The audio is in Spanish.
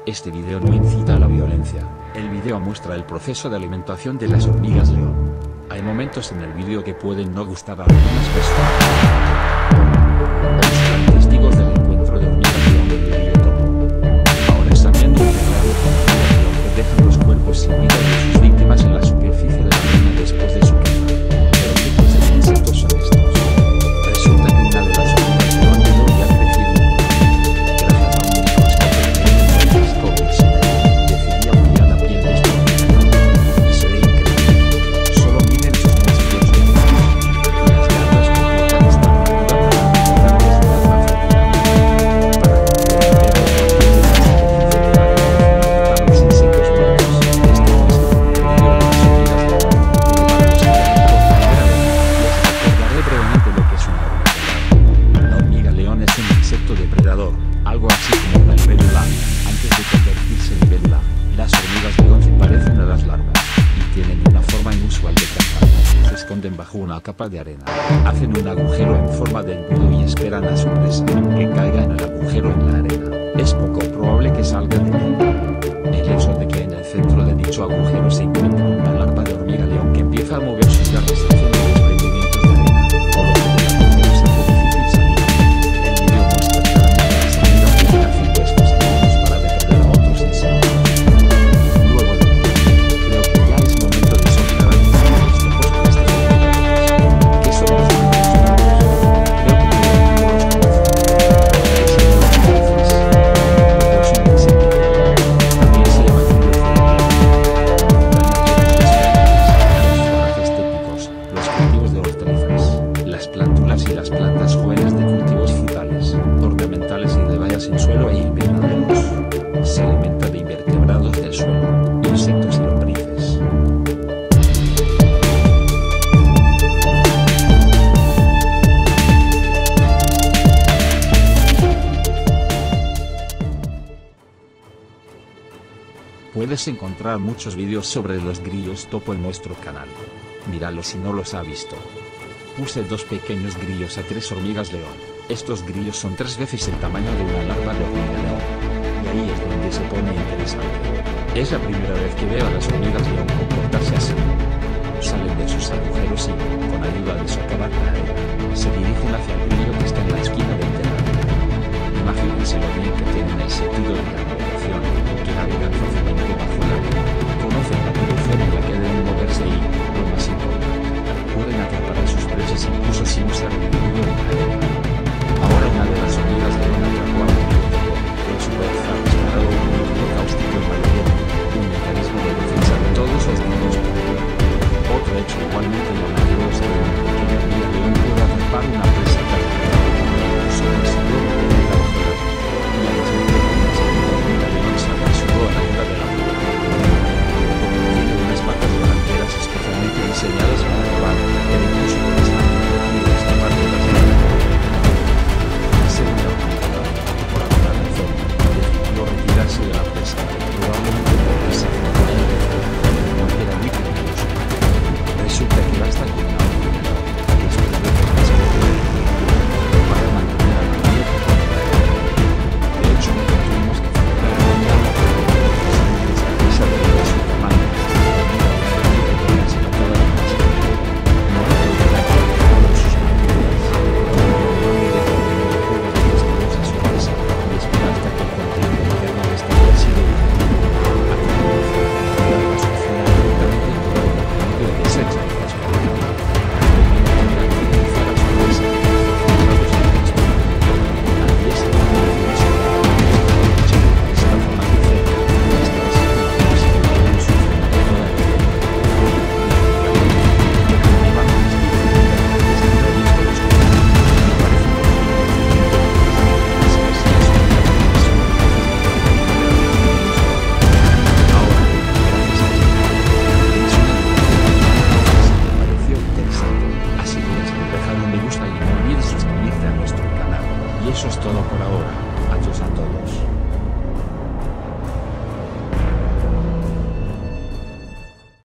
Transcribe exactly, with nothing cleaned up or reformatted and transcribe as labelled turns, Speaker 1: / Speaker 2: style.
Speaker 1: Este video no incita a la violencia. El video muestra el proceso de alimentación de las hormigas león. Hay momentos en el video que pueden no gustar a algunas personas. Serán testigos del encuentro de hormigas león en el río Topo. Ahora examinan el terreno que dejan los cuerpos sin vida de sus víctimas en la superficie de la arena después de su quema. Pero ¿qué clase de insectos son estos? Resulta que una de las hormigas león de Dory ha crecido. Gracias a un microscopio de microscopio decidí ampliar la piel de esta hormiga y se ve increíble. Solo miren sus músculos y las garras completan esta armadura para la densidad más rápida. Para que los insectos muertos, este no es el video de las hormigas león. Para los que ven por primera vez, les recordaré brevemente lo que es una hormiga león. La hormiga león es un insecto depredador, algo así como la libélula. Antes de convertirse en libélula, las hormigas león se parecen a las larvas y tienen una forma inusual de cazar. Se esconden bajo una capa de arena, hacen un agujero en forma de embudo y esperan a su presa, que caiga en el agujero en la arena. Es poco probable que salga de él. El hecho de que en el centro de dicho agujero se encuentre una larva de hormiga león que empieza a mover sus garras haciendo desprendimientos de arena, por lo que del agujero se hace difícil salir. El video muestra claramente a las hormigas león haciendo estos actos para depredar a otros insectos. Luego de todo, creo que ya es momento de soltar a los topos con estas hormigas. ¿Qué son los hormigas topos? Creo que todo el mundo los conoce. Es el de los teleces. Pero son insectos. También se llama los típicos, los cultivos de hortalizas, las plántulas y las plantas jóvenes de cultivos frutales, ornamentales y de bayas en suelo e invernaderos. Se alimenta de invertebrados del suelo, insectos y lombrices. Puedes encontrar muchos vídeos sobre los grillos topo en nuestro canal. Míralos si no los has visto. Puse dos pequeños grillos a tres hormigas león. Estos grillos son tres veces el tamaño de una larva de hormiga león. Y ahí es donde se pone interesante. Es la primera vez que veo a las hormigas león comportarse así. Salen de sus agujeros y, con ayuda de su aparato, se dirigen hacia el grillo que está en la esquina del terreno. Imagínense lo bien que tienen el sentido de la navegación, que navegan fácilmente bajo la arena, conocen la dirección en la que deben moverse y, lo más importante, pueden atrapar a sus presas incluso sin usar el embudo en la arena. Ahora una de las hormigas león atrapó a un grillo, con su fuerza ha disparado un líquido cáustico en Valladolid, un mecanismo de defensa de todos los niños. Otro hecho igualmente llamativo